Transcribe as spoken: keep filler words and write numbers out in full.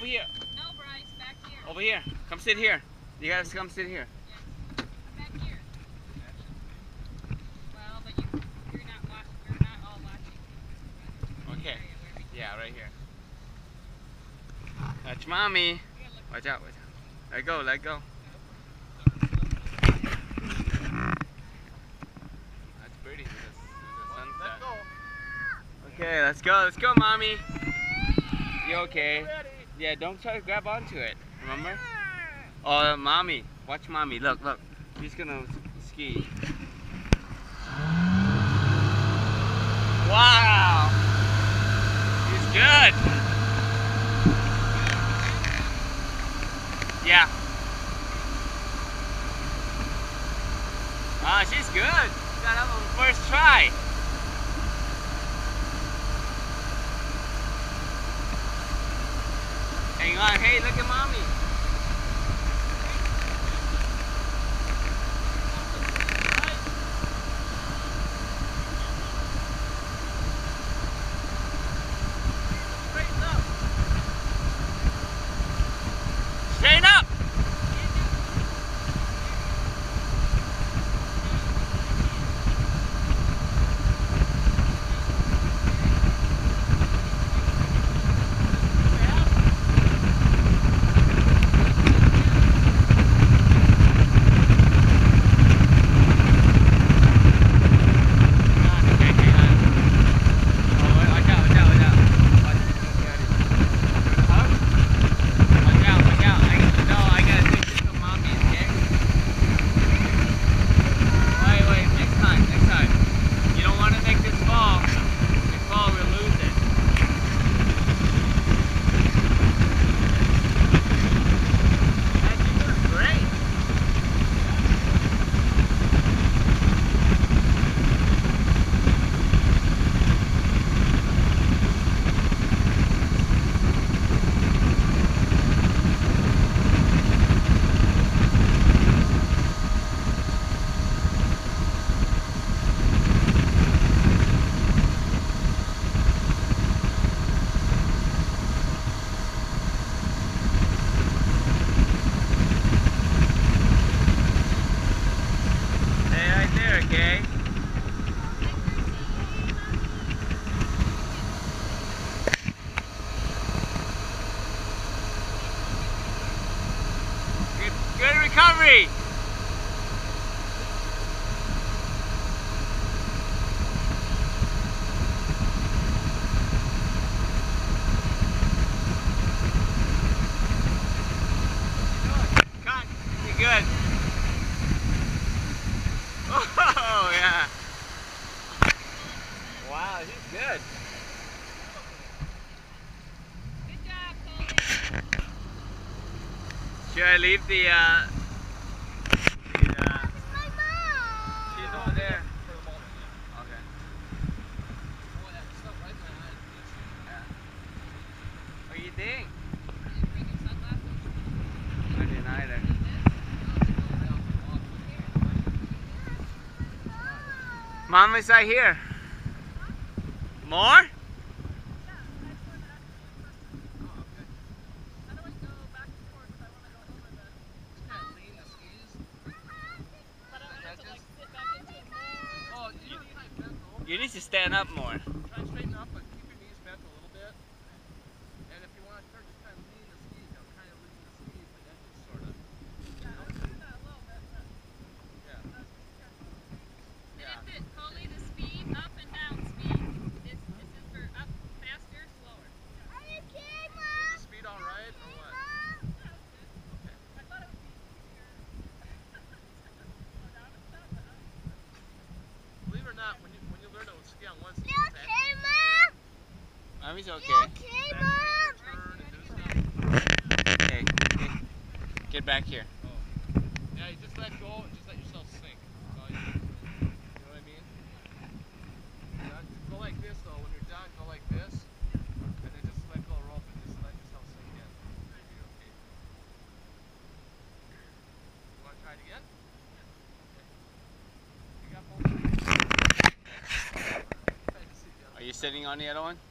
here. No, Bryce, back here. Over here. Come sit here. You guys come sit here. Yes. Back here. Well, but you, you're not watching. You're not all watching. Okay. Yeah, right here. That's mommy. Watch out, watch out. Let go, let go. That's pretty with the, with the sunset. Okay, let's go, let's go, mommy. You okay? Yeah, don't try to grab onto it. Remember? Oh, mommy. Watch mommy. Look, look. She's gonna ski. Wow. She's good. Yeah. Ah, she's good. She got up on the first try. Hang on. Hey, look at mommy. Straighten up! Okay. Good, good recovery. Cut. You're good. Oh yeah. Wow, he's good. Good job, Chloe. Should I leave the uh the uh My mom. she's over there. Okay. Yeah. What do you think? I didn't either. Mom is right here. More? You need to stand up more. Try and straighten up, but keep your knees bent a little bit. And if you want to start, just kind of lean the skis, you know, kind of lean the skis, but then just sort of. You know? Yeah. And it's it, Chloe, the speed, up and down speed. This, this is for up, faster, slower. Are you kidding, Mom? Was the speed all right, or what? Okay. I thought it would be easier. Believe it or not, when you when you learn to ski on one ski, You okay, Mom? Mommy's You okay. okay, Mom? turn and do stuff. Hey, hey, get back here. Oh. Yeah, you just let go and just let yourself sink. That's all you do. You know what I mean? Yeah, go like this though. When you're done, go like this, and then just let go of the rope and just let yourself sink in. You'll be okay. You want to try it again? Okay. You got both. Are you sitting on the other one?